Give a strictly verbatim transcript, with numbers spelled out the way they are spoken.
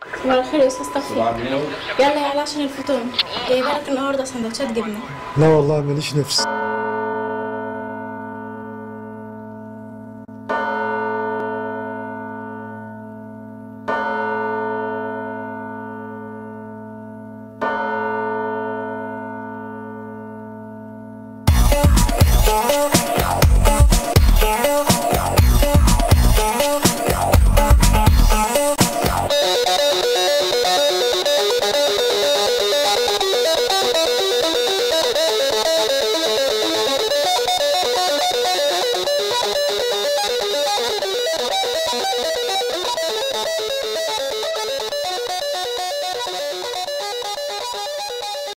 صباح الخير يا استاذ توفيق. يلا يلا عشان الفطور، جايبه لك النهارده سندوتشات جبنه. لا والله ماليش نفس.